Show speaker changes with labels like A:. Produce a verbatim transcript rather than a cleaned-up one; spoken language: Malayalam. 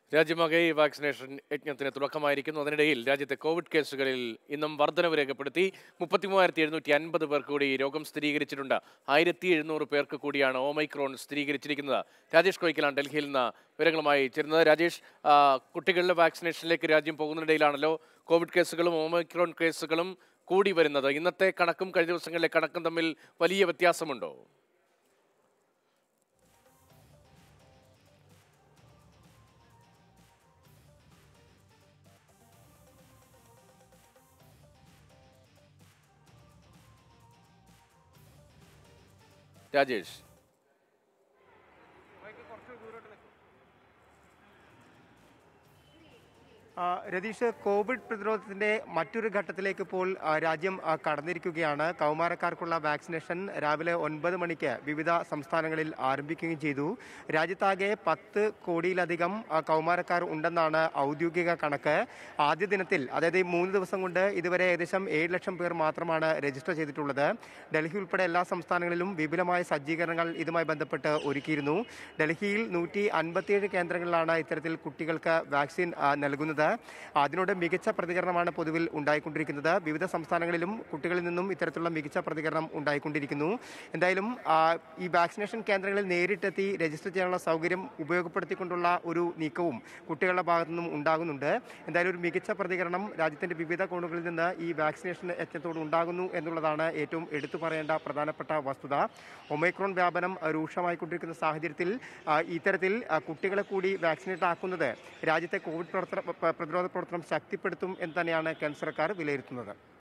A: രാജ്യമാകെ ഈ വാക്സിനേഷൻ യജ്ഞത്തിന് തുടക്കമായിരിക്കുന്നു. അതിനിടയിൽ രാജ്യത്തെ കോവിഡ് കേസുകളിൽ ഇന്നും വർധനവ് രേഖപ്പെടുത്തി. മുപ്പത്തി മൂവായിരത്തി എഴുന്നൂറ്റി അൻപത് പേർ കൂടി രോഗം സ്ഥിരീകരിച്ചിട്ടുണ്ട്. ആയിരത്തി എഴുന്നൂറ് പേർക്ക് കൂടിയാണ് ഓമൈക്രോൺ സ്ഥിരീകരിച്ചിരിക്കുന്നത്. രാജേഷ് കോയിക്കലാണ് ഡൽഹിയിൽ നിന്ന് വിവരങ്ങളുമായി ചേരുന്നത്. രാജേഷ്, കുട്ടികളുടെ വാക്സിനേഷനിലേക്ക് രാജ്യം പോകുന്നതിനിടയിലാണല്ലോ കോവിഡ് കേസുകളും ഓമൈക്രോൺ കേസുകളും കൂടി വരുന്നത്. ഇന്നത്തെ കണക്കും കഴിഞ്ഞ ദിവസങ്ങളിലെ കണക്കും തമ്മിൽ വലിയ വ്യത്യാസമുണ്ടോ? രാജേഷ്,
B: രതീഷ്, കോവിഡ് പ്രതിരോധത്തിന്റെ മറ്റൊരു ഘട്ടത്തിലേക്ക് ഇപ്പോൾ രാജ്യം കടന്നിരിക്കുകയാണ്. കൗമാരക്കാർക്കുള്ള വാക്സിനേഷൻ രാവിലെ ഒൻപത് മണിക്ക് വിവിധ സംസ്ഥാനങ്ങളിൽ ആരംഭിക്കുകയും ചെയ്തു. രാജ്യത്താകെ പത്ത് കോടിയിലധികം കൗമാരക്കാർ ഉണ്ടെന്നാണ് ഔദ്യോഗിക കണക്ക്. ആദ്യ ദിനത്തിൽ, അതായത് ഈ മൂന്ന് ദിവസം കൊണ്ട് ഇതുവരെ ഏകദേശം ഏഴ് ലക്ഷം പേർ മാത്രമാണ് രജിസ്റ്റർ ചെയ്തിട്ടുള്ളത്. ഡൽഹി ഉൾപ്പെടെ എല്ലാ സംസ്ഥാനങ്ങളിലും വിപുലമായ സജ്ജീകരണങ്ങൾ ഇതുമായി ബന്ധപ്പെട്ട് ഒരുക്കിയിരുന്നു. ഡൽഹിയിൽ നൂറ്റി അൻപത്തിയേഴ് കേന്ദ്രങ്ങളിലാണ് ഇത്തരത്തിൽ കുട്ടികൾക്ക് വാക്സിൻ നൽകുന്നത്. അതിനോട് മികച്ച പ്രതികരണമാണ് പൊതുവിൽ ഉണ്ടായിക്കൊണ്ടിരിക്കുന്നത്. വിവിധ സംസ്ഥാനങ്ങളിലും കുട്ടികളിൽ നിന്നും ഇത്തരത്തിലുള്ള മികച്ച പ്രതികരണം ഉണ്ടായിക്കൊണ്ടിരിക്കുന്നു. എന്തായാലും ഈ വാക്സിനേഷൻ കേന്ദ്രങ്ങളിൽ നേരിട്ടെത്തി രജിസ്റ്റർ ചെയ്യാനുള്ള സൗകര്യം ഉപയോഗപ്പെടുത്തിക്കൊണ്ടുള്ള ഒരു നീക്കവും കുട്ടികളുടെ ഭാഗത്തു നിന്നും ഉണ്ടാകുന്നുണ്ട്. എന്തായാലും ഒരു മികച്ച പ്രതികരണം രാജ്യത്തിന്റെ വിവിധ കോണുകളിൽ നിന്ന് ഈ വാക്സിനേഷൻ യജ്ഞത്തോട് ഉണ്ടാകുന്നു എന്നുള്ളതാണ് ഏറ്റവും എടുത്തു പറയേണ്ട പ്രധാനപ്പെട്ട വസ്തുത. ഒമൈക്രോൺ വ്യാപനം രൂക്ഷമായിക്കൊണ്ടിരിക്കുന്ന സാഹചര്യത്തിൽ ഇത്തരത്തിൽ കുട്ടികളെ കൂടി വാക്സിനേറ്റ് ആക്കുന്നത് രാജ്യത്തെ കോവിഡ് പ്രവർത്തന പ്രതിരോധ പ്രവർത്തനം ശക്തിപ്പെടുത്തും എന്ന് തന്നെയാണ് കേന്ദ്ര സർക്കാർ വിലയിരുത്തുന്നത്.